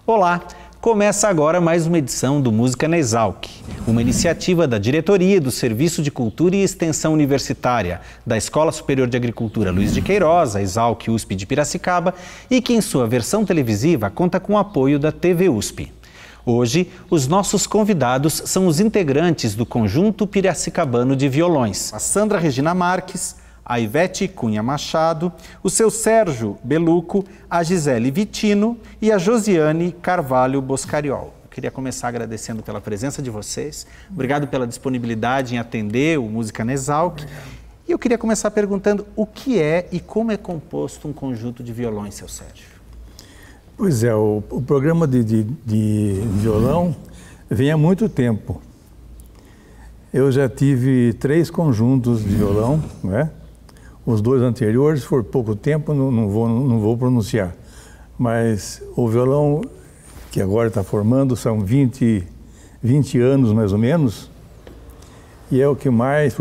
Olá! Começa agora mais uma edição do Música na Exalc, uma iniciativa da Diretoria do Serviço de Cultura e Extensão Universitária da Escola Superior de Agricultura Luiz de Queiroz, a Exalc USP de Piracicaba, e que em sua versão televisiva conta com o apoio da TV USP. Hoje, os nossos convidados são os integrantes do Conjunto Piracicabano de Violões, a Sandra Regina Marques, a Ivete Cunha Machado, o seu Sérgio Beluco, a Gisele Vitino e a Josiane Carvalho Boscariol. Eu queria começar agradecendo pela presença de vocês. Obrigado pela disponibilidade em atender o Música na Exalc. E eu queria começar perguntando o que é e como é composto um conjunto de violões, seu Sérgio? Pois é, o programa de violão vem há muito tempo. Eu já tive 3 conjuntos de violão, né? Os 2 anteriores, por pouco tempo, não vou pronunciar. Mas o violão que agora está formando são 20 anos, mais ou menos, e é o que mais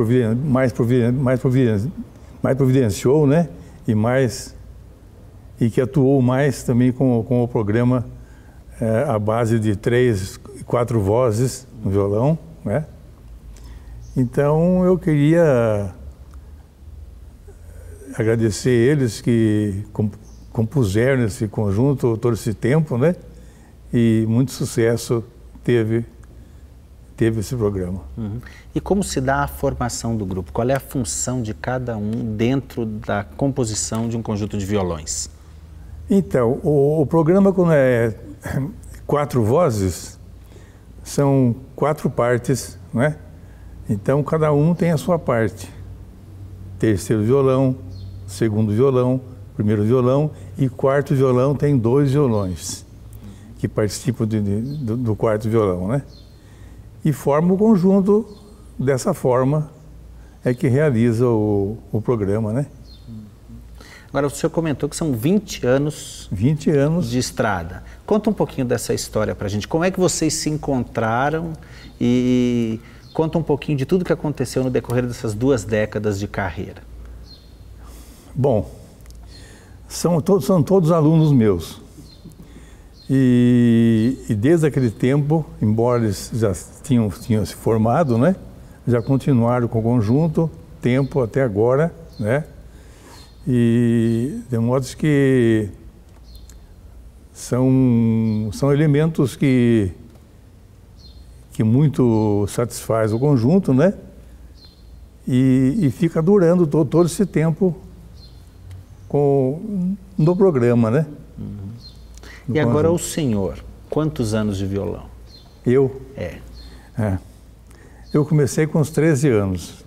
providenciou, né? E que atuou mais também com o programa à base de 3, 4 vozes no violão, né? Então eu queria agradecer eles que compuseram esse conjunto todo esse tempo, né? E muito sucesso teve esse programa. Uhum. E como se dá a formação do grupo? Qual é a função de cada um dentro da composição de um conjunto de violões? Então, o programa, quando é 4 vozes, são 4 partes, né? Então, cada um tem a sua parte. Terceiro violão, segundo violão, primeiro violão e quarto violão tem 2 violões que participam do quarto violão, né? E forma o conjunto, dessa forma é que realiza o programa, né? Agora, o senhor comentou que são 20 anos de estrada. Conta um pouquinho dessa história pra gente. Como é que vocês se encontraram e conta um pouquinho de tudo que aconteceu no decorrer dessas 2 décadas de carreira. Bom, são todos alunos meus. E desde aquele tempo, embora eles já tinham se formado, né? Já continuaram com o conjunto, tempo até agora, né? E de modo que são elementos que muito satisfaz o conjunto, né? E fica durando todo esse tempo no programa, né? Uhum. E agora o senhor, quantos anos de violão? Eu? Eu comecei com os 13 anos.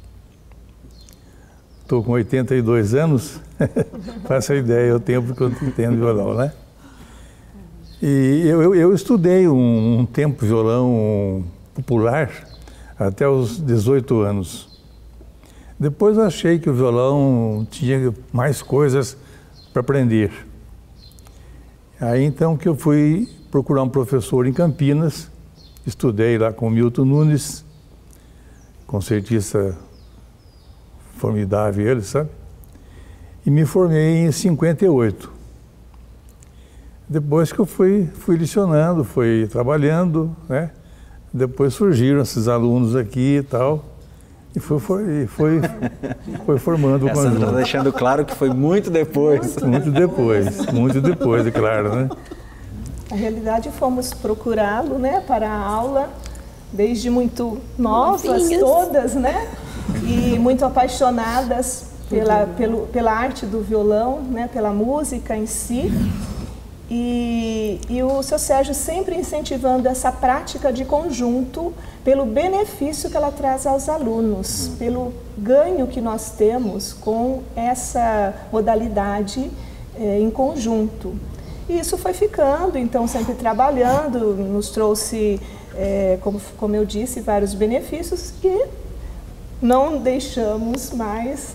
Estou com 82 anos, faça a ideia, o tempo que eu tenho de violão, né? E eu estudei um tempo violão popular até os 18 anos. Depois eu achei que o violão tinha mais coisas para aprender. Aí então que eu fui procurar um professor em Campinas, estudei lá com o Milton Nunes, concertista formidável ele, sabe? E me formei em 58. Depois que eu fui lecionando, fui trabalhando, né? Depois surgiram esses alunos aqui e tal, e foi formando o conjunto. Está deixando claro que foi muito depois. Muito depois, é claro, né? Na realidade, fomos procurá-lo, né, para a aula, desde muito novas, todas, né? E muito apaixonadas pela arte do violão, né, pela música em si. E o seu Sérgio sempre incentivando essa prática de conjunto pelo benefício que ela traz aos alunos, pelo ganho que nós temos com essa modalidade em conjunto. E isso foi ficando, então sempre trabalhando, nos trouxe, como eu disse, vários benefícios que não deixamos mais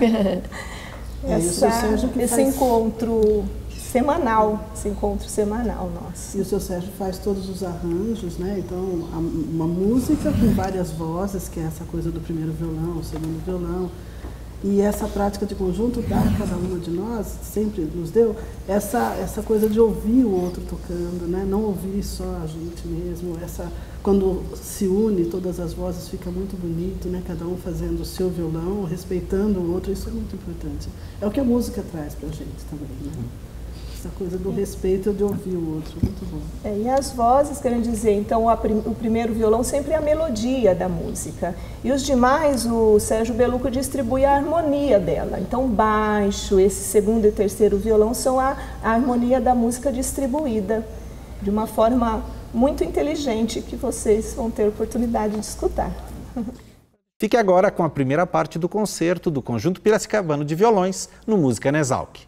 esse encontro semanal, nosso. E o seu Sérgio faz todos os arranjos, né? Então, uma música com várias vozes, que é essa coisa do primeiro violão, o segundo violão, E essa prática de conjunto dá a cada uma de nós, sempre nos deu, essa coisa de ouvir o outro tocando, né? Não ouvir só a gente mesmo. Quando se une todas as vozes fica muito bonito, né? Cada um fazendo o seu violão, respeitando o outro, isso é muito importante. É o que a música traz para a gente também, né? Essa coisa do respeito e de ouvir o outro, muito bom. E as vozes, querem dizer, então o primeiro violão sempre é a melodia da música. E os demais, o Sérgio Belucco distribui a harmonia dela. Então baixo, esse segundo e terceiro violão são a harmonia da música distribuída, de uma forma muito inteligente que vocês vão ter oportunidade de escutar. Fique agora com a primeira parte do concerto do Conjunto Piracicabano de Violões no Música na Exalc.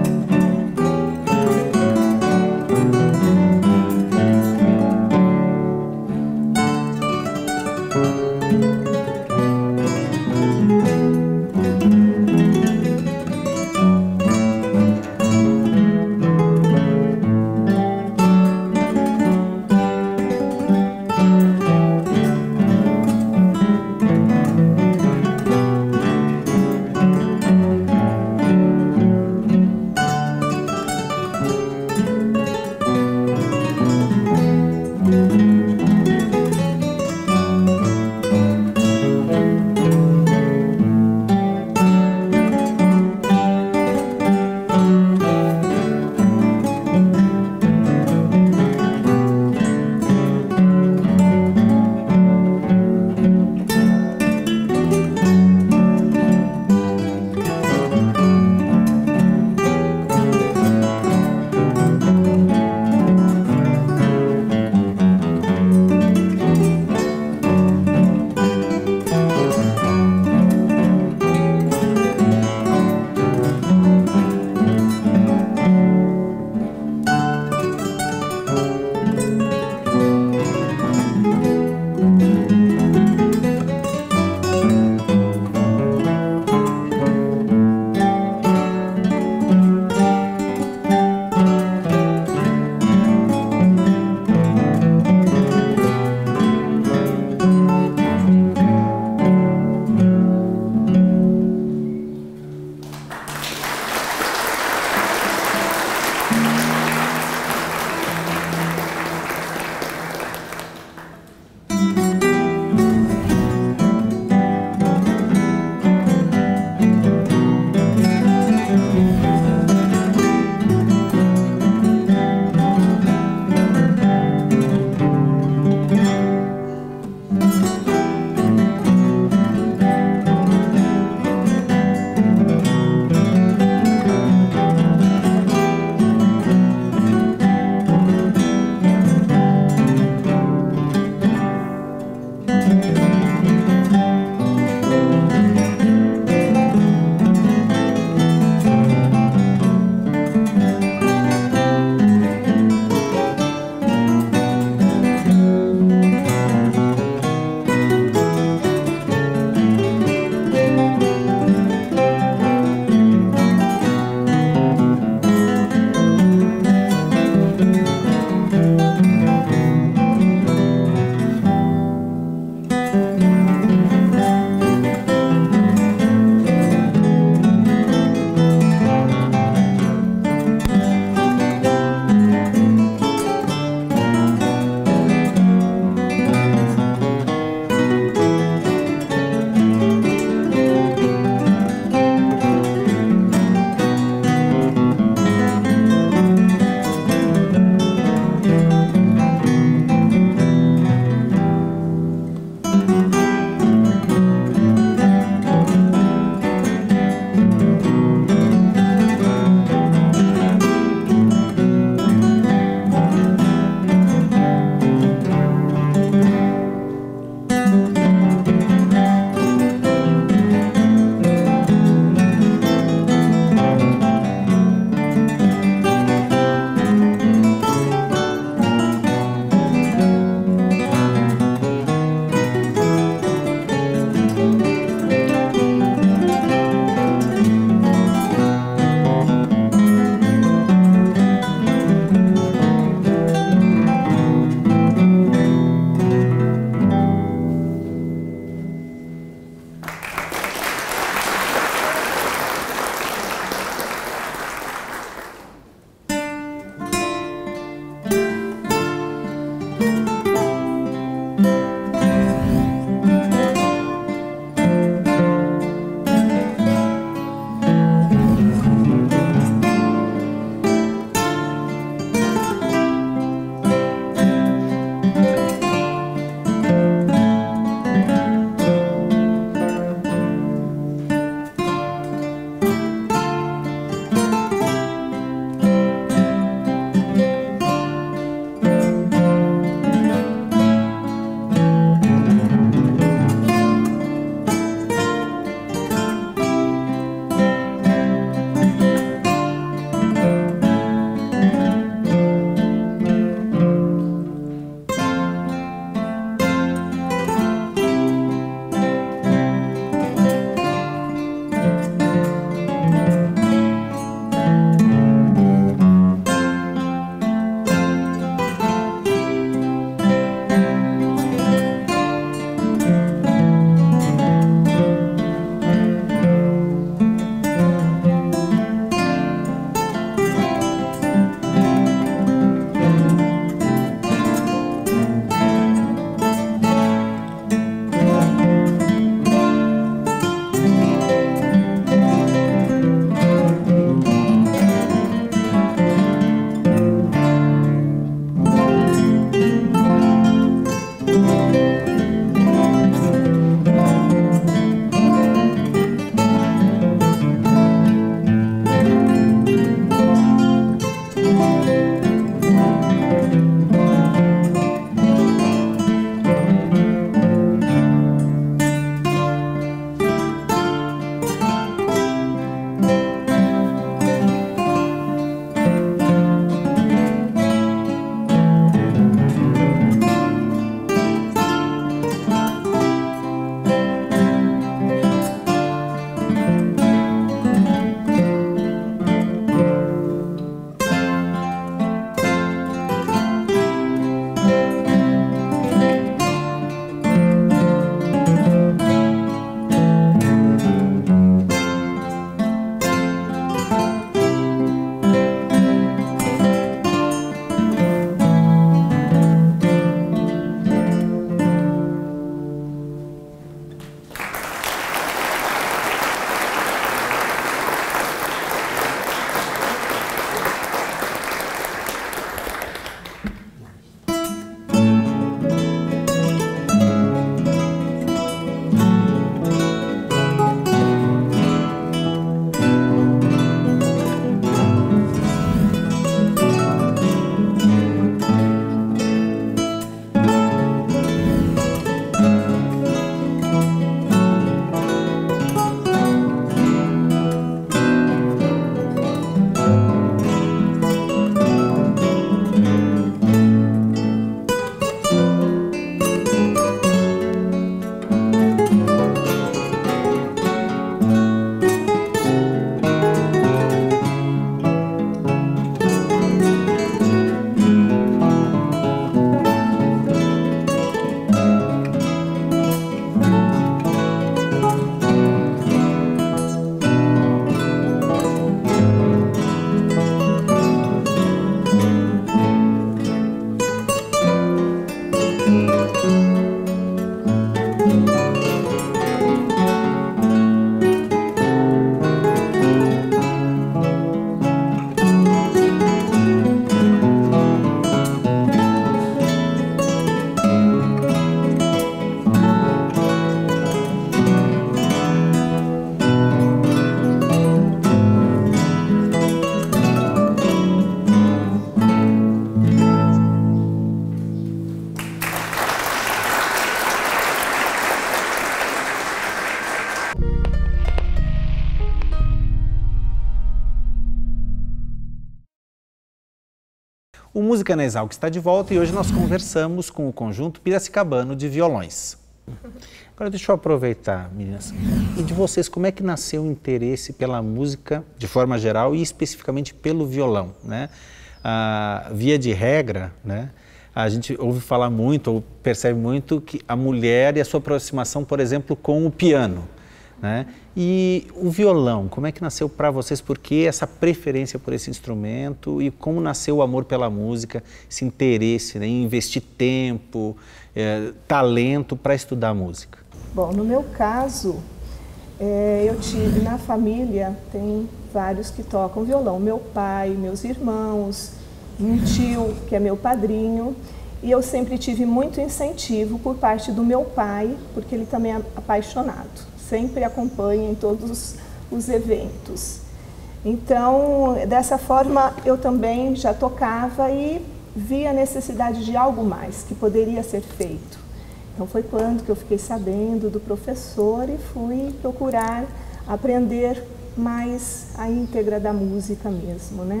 O Música na Exalc está de volta e hoje nós conversamos com o conjunto Piracicabano de Violões. Agora deixa eu aproveitar, meninas, e de vocês, como é que nasceu o interesse pela música de forma geral e especificamente pelo violão, né? Via de regra, né? A gente ouve falar muito, ou percebe muito, que a mulher e a sua aproximação, por exemplo, com o piano, né? E o violão, como é que nasceu para vocês? Por que essa preferência por esse instrumento e como nasceu o amor pela música, esse interesse, né, em investir tempo, talento para estudar música? Bom, no meu caso, eu tive na família, tem vários que tocam violão. Meu pai, meus irmãos, um tio que é meu padrinho. E eu sempre tive muito incentivo por parte do meu pai, porque ele também é apaixonado. Sempre acompanha em todos os eventos. Então, dessa forma, eu também já tocava e via a necessidade de algo mais que poderia ser feito. Então, foi quando que eu fiquei sabendo do professor e fui procurar aprender mais a íntegra da música mesmo, né?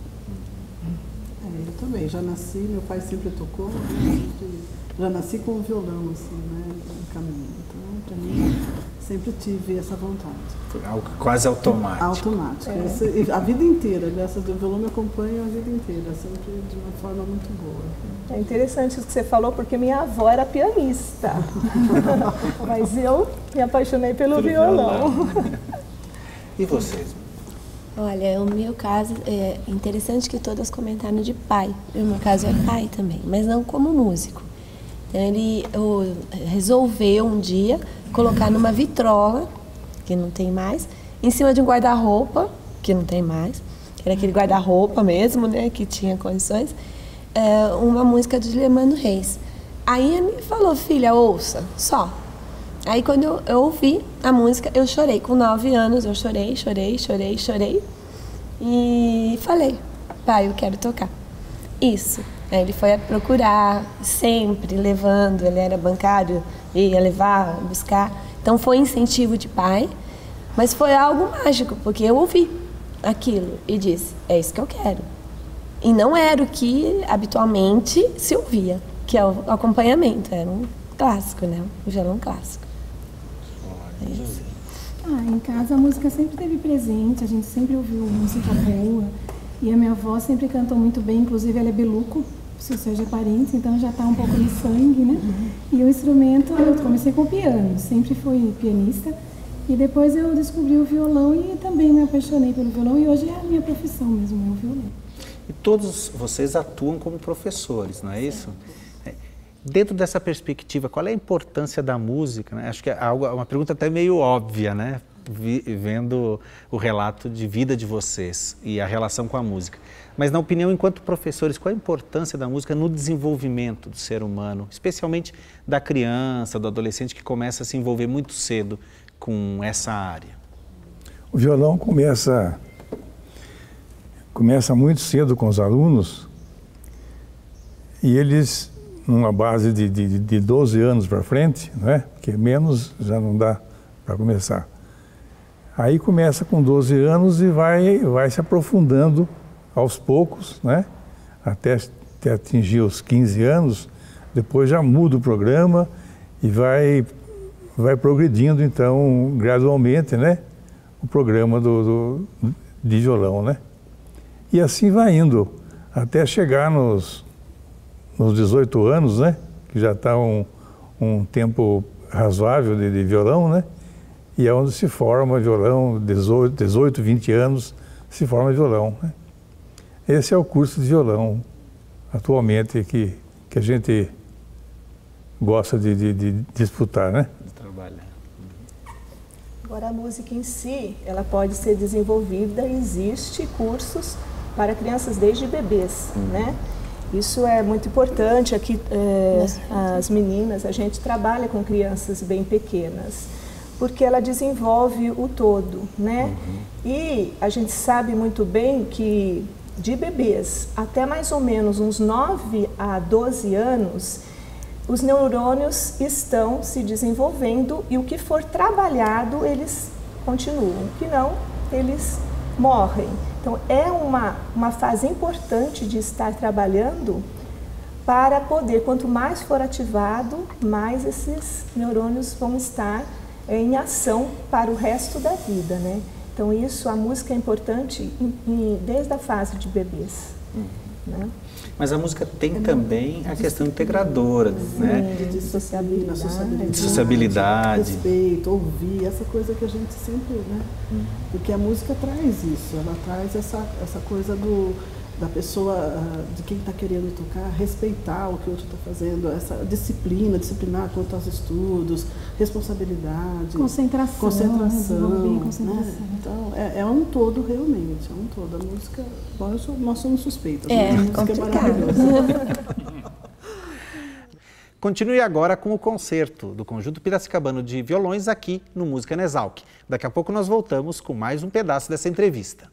Eu também, já nasci, meu pai sempre tocou, já nasci com o violão, assim, né, no caminho. Então, para mim, sempre tive essa vontade. Foi algo quase automático. Automático. A vida inteira, graças ao violão me acompanha a vida inteira, sempre de uma forma muito boa. É interessante isso que você falou, porque minha avó era pianista, mas eu me apaixonei pelo violão. E vocês? Olha, o meu caso, é interessante que todas comentaram de pai. O meu caso é pai também, mas não como músico. Então ele resolveu um dia colocar numa vitrola, que não tem mais, em cima de um guarda-roupa, que não tem mais, que era aquele guarda-roupa mesmo, né, que tinha condições, uma música de Lemano Reis. Aí ele me falou, filha, ouça, só. Aí quando eu ouvi a música, eu chorei. Com 9 anos, eu chorei. E falei, pai, eu quero tocar. Isso. Aí ele foi a procurar, sempre levando, ele era bancário, ia levar, buscar. Então foi incentivo de pai, mas foi algo mágico, porque eu ouvi aquilo e disse, é isso que eu quero. E não era o que habitualmente se ouvia, que é o acompanhamento, era um clássico, né? Um violão clássico. Em casa a música sempre esteve presente, a gente sempre ouviu música boa e a minha avó sempre cantou muito bem, inclusive ela é beluco, se o Sérgio é parente, então já está um pouco no sangue, né? E o instrumento, eu comecei com o piano, sempre fui pianista e depois eu descobri o violão e também me apaixonei pelo violão e hoje é a minha profissão mesmo, é o violão. E todos vocês atuam como professores, não é isso? Dentro dessa perspectiva, qual é a importância da música, né? Acho que é uma pergunta até meio óbvia, né? Vendo o relato de vida de vocês e a relação com a música. Mas na opinião, enquanto professores, qual a importância da música no desenvolvimento do ser humano, especialmente da criança, do adolescente que começa a se envolver muito cedo com essa área? O violão começa muito cedo com os alunos e eles, numa base de 12 anos para frente, né? Porque menos já não dá para começar. Aí começa com 12 anos e vai se aprofundando aos poucos, né? Até atingir os 15 anos, depois já muda o programa e vai progredindo, então, gradualmente, né? O programa de violão, né? E assim vai indo, até chegar nos 18 anos, né? Que já está um tempo razoável de violão, né? E é onde se forma violão, 18, 20 anos se forma violão, né? Esse é o curso de violão, atualmente, que a gente gosta de disputar, né? De trabalhar. Agora, a música em si, ela pode ser desenvolvida, existe cursos para crianças desde bebês, né? Isso é muito importante. Aqui, as meninas, a gente trabalha com crianças bem pequenas, porque ela desenvolve o todo, né? E a gente sabe muito bem que de bebês até mais ou menos uns 9 a 12 anos, os neurônios estão se desenvolvendo e o que for trabalhado, eles continuam. O que não, eles morrem. Então, é uma fase importante de estar trabalhando para poder, quanto mais for ativado, mais esses neurônios vão estar em ação para o resto da vida, né? Então, a música é importante desde a fase de bebês, né? Mas a música tem também a questão integradora, né? De sociabilidade, respeito, ouvir, essa coisa que a gente sempre, né? Porque a música traz isso, ela traz essa coisa da pessoa, de quem está querendo tocar, respeitar o que o outro está fazendo, essa disciplinar quanto aos estudos, responsabilidade, concentração. Né? Então, é um todo realmente, é um todo. A música, bom, nós somos suspeitos, a música é maravilhosa. Continue agora com o concerto do Conjunto Piracicabano de Violões aqui no Música na Exalc. Daqui a pouco nós voltamos com mais um pedaço dessa entrevista.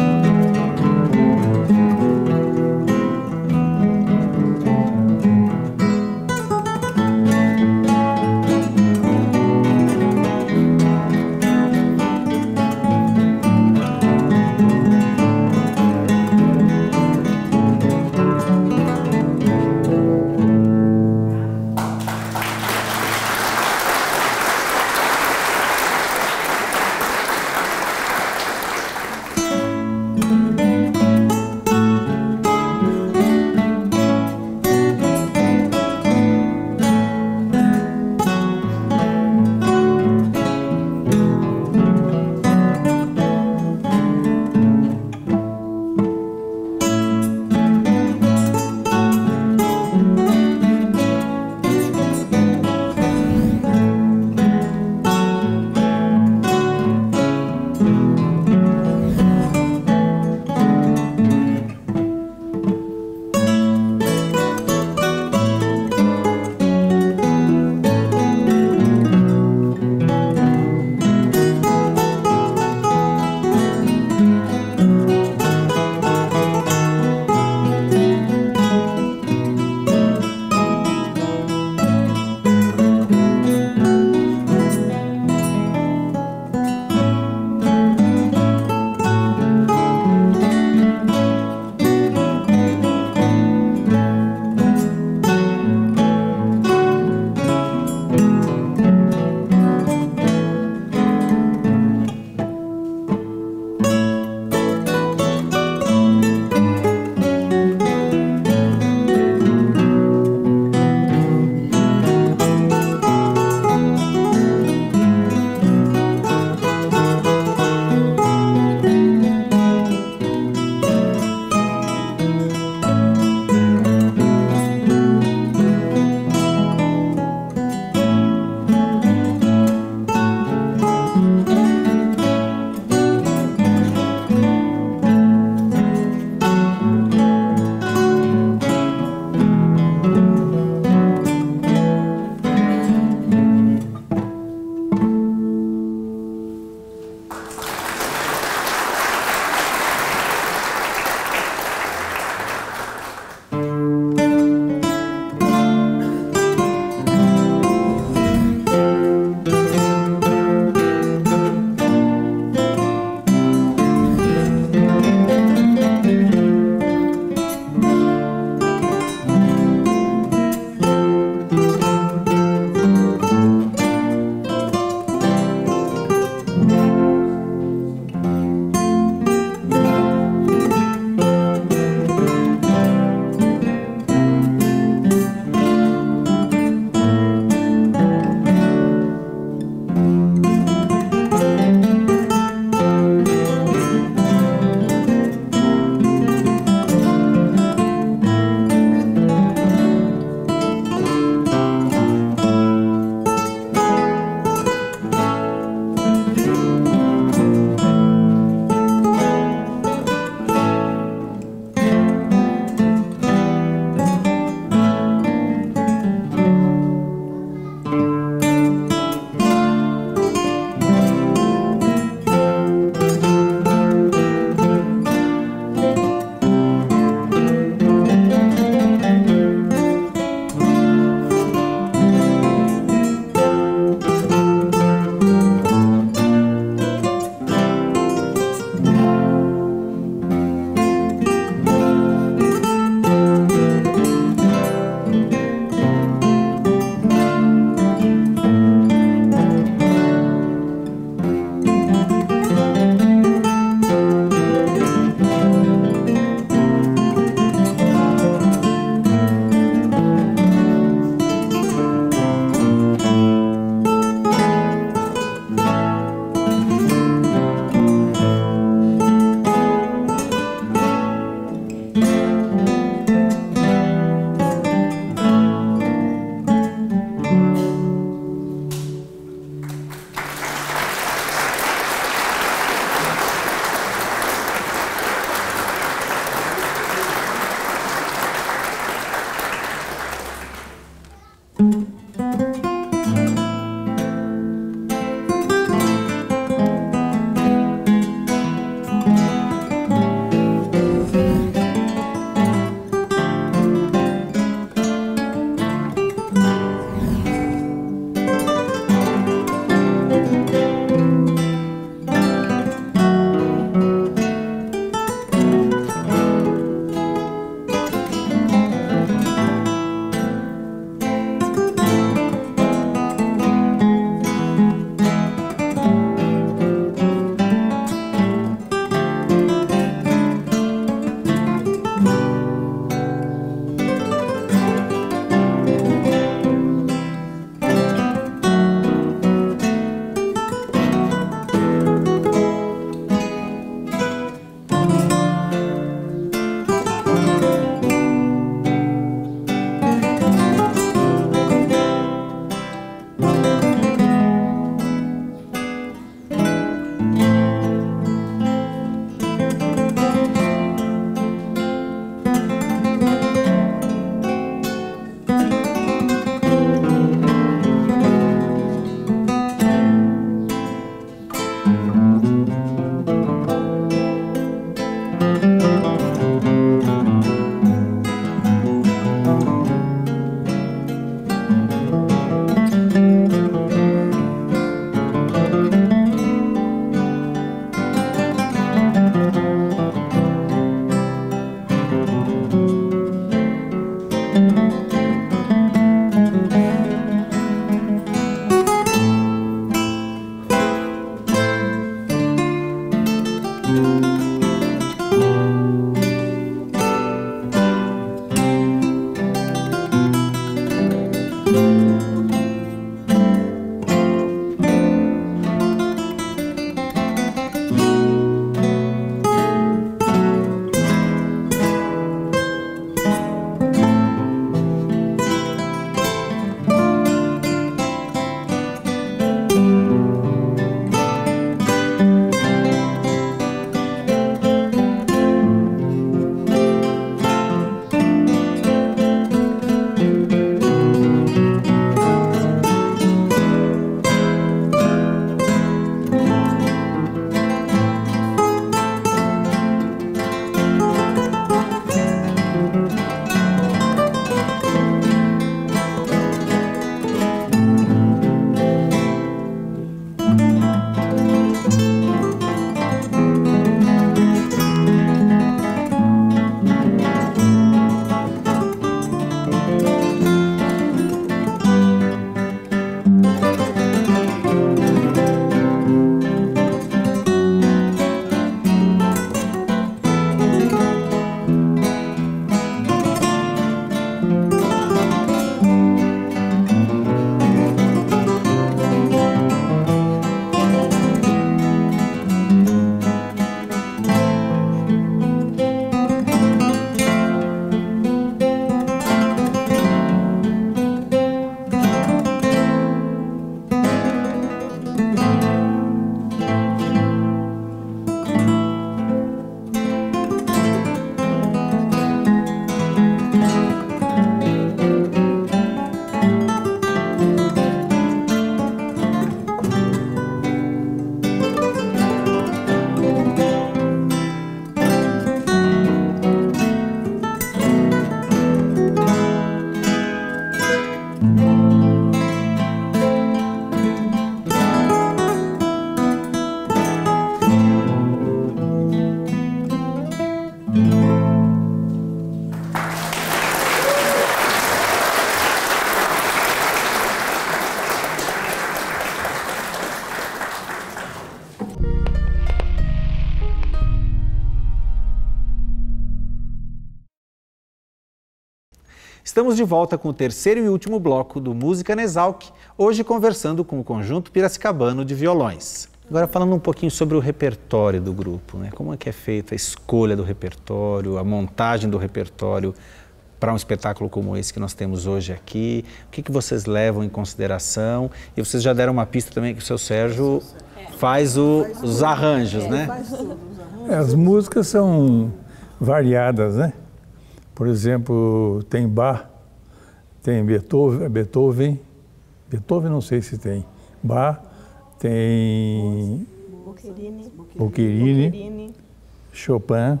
Estamos de volta com o terceiro e último bloco do Música na Exalc, hoje conversando com o Conjunto Piracicabano de Violões. Agora falando um pouquinho sobre o repertório do grupo, né? Como é que é feita a escolha do repertório, a montagem do repertório para um espetáculo como esse que nós temos hoje aqui? O que vocês levam em consideração? E vocês já deram uma pista também que o seu Sérgio faz os arranjos, né? As músicas são variadas, né? Por exemplo, tem Bach, tem Beethoven não sei se tem, Bach, tem Boccherini, Chopin,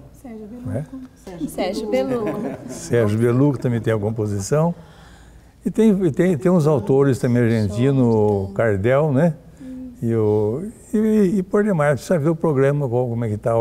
Sérgio Beluco também tem a composição. E tem uns autores também argentinos, Cardel, né? E por demais, precisa ver o programa, como é que está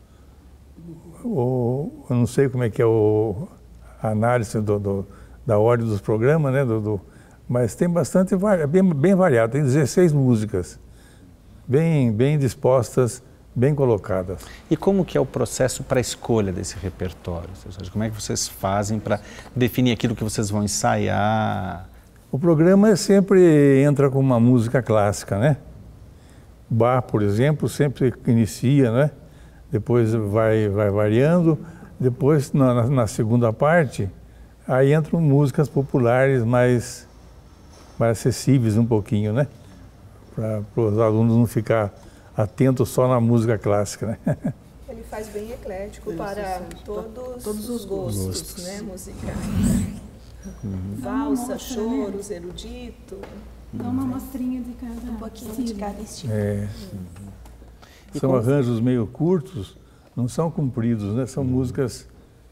eu não sei como é que é a análise da ordem dos programas, né? Mas tem bastante, bem variado, tem 16 músicas, bem dispostas, bem colocadas. E como que é o processo para a escolha desse repertório? Como é que vocês fazem para definir aquilo que vocês vão ensaiar? O programa sempre entra com uma música clássica, né? Bach, por exemplo, sempre inicia, né? Depois vai variando, depois na segunda parte, aí entram músicas populares mais acessíveis um pouquinho, né? Para os alunos não ficar atentos só na música clássica, né? Ele faz bem eclético para todos os gostos, né, musicais. Valsa, choros, erudito. Dá uma amostrinha de cada, um pouquinho de cada estilo. São arranjos meio curtos, não são compridos, né? São músicas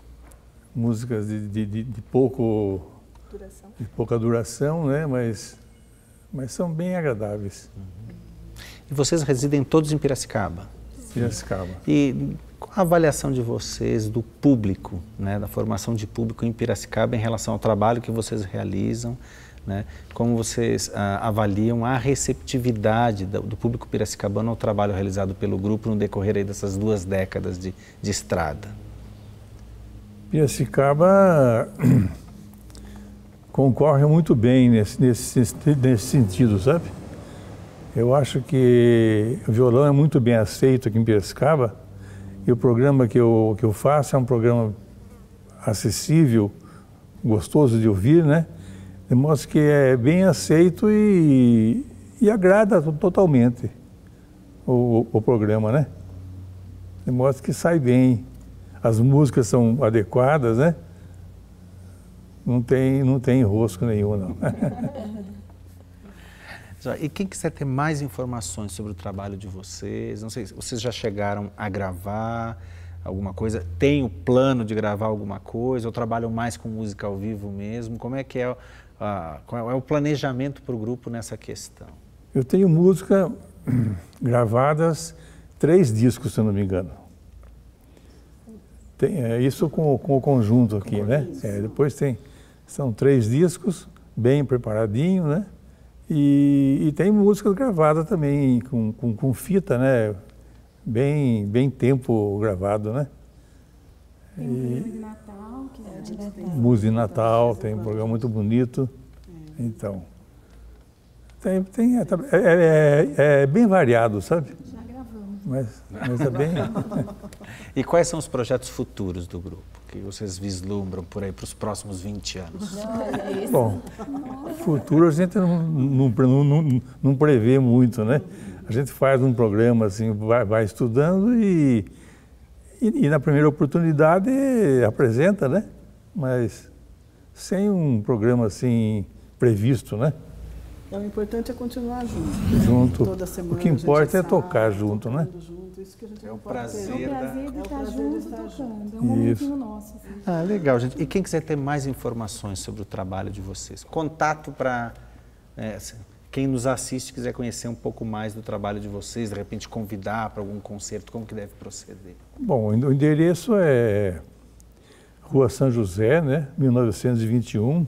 de pouca duração, né? Mas são bem agradáveis. E vocês residem todos em Piracicaba? Piracicaba. E qual a avaliação de vocês do público, né? Da formação de público em Piracicaba em relação ao trabalho que vocês realizam? Né? Como vocês avaliam a receptividade do público piracicabano ao trabalho realizado pelo grupo no decorrer aí dessas 2 décadas de estrada? Piracicaba concorre muito bem nesse sentido, sabe? Eu acho que o violão é muito bem aceito aqui em Piracicaba e o programa que eu faço é um programa acessível, gostoso de ouvir, né? Demonstra que é bem aceito e agrada totalmente o programa, né? Demonstra que sai bem, as músicas são adequadas, né? Não tem enrosco nenhum, não. E quem quiser ter mais informações sobre o trabalho de vocês, não sei se vocês já chegaram a gravar alguma coisa, tem o plano de gravar alguma coisa, ou trabalham mais com música ao vivo mesmo? Como é que qual é o planejamento para o grupo nessa questão? Eu tenho música gravadas, 3 discos, se eu não me engano. Isso com o conjunto aqui, né? Depois são 3 discos, bem preparadinho, né? E tem música gravada também com fita, né? Bem tempo gravado, né? Tem música de Natal, que música de Natal, tem um programa muito bonito. Então, é bem variado, sabe? já gravamos. Mas é bem... E quais são os projetos futuros do grupo, que vocês vislumbram por aí para os próximos 20 anos? Bom, futuro a gente não prevê muito, né? A gente faz um programa assim, vai estudando e na primeira oportunidade apresenta, né? Mas sem um programa assim previsto, né? O importante é continuar junto. Toda semana. O que importa é tocar junto, né? Isso que a gente É o não pode prazer. ter. É um prazer de estar junto tocando. É um momentinho nosso. Assim. Legal, gente. E quem quiser ter mais informações sobre o trabalho de vocês? Contato para... quem nos assiste quiser conhecer um pouco mais do trabalho de vocês, de repente convidar para algum concerto, como que deve proceder? Bom, o endereço é Rua São José, né? 1921,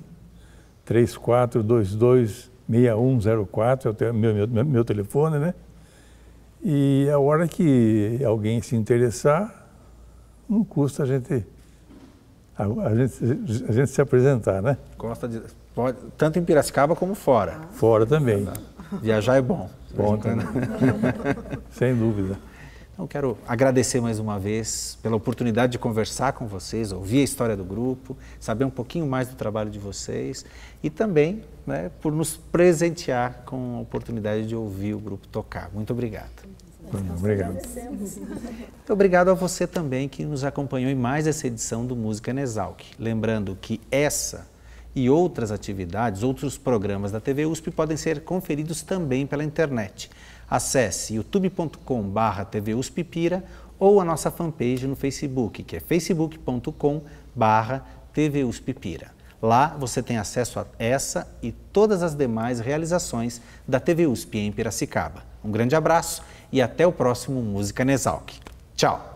3422-6104, é o meu telefone, né? E a hora que alguém se interessar, não custa a gente a gente se apresentar, né? Gosta de... Pode, tanto em Piracicaba como fora. Fora também. Viajar é bom. Bom também. Sem dúvida. Então, quero agradecer mais uma vez pela oportunidade de conversar com vocês, ouvir a história do grupo, saber um pouquinho mais do trabalho de vocês e também, né, por nos presentear com a oportunidade de ouvir o grupo tocar. Muito obrigado. Obrigado. Muito obrigado a você também que nos acompanhou em mais essa edição do Música na Exalc. Lembrando que essa e outras atividades, outros programas da TV USP podem ser conferidos também pela internet. Acesse youtube.com/TV USP Pira ou a nossa fanpage no Facebook, que é facebook.com/TV USP Pira. Lá você tem acesso a essa e todas as demais realizações da TV USP em Piracicaba. Um grande abraço e até o próximo Música na Exalc. Tchau!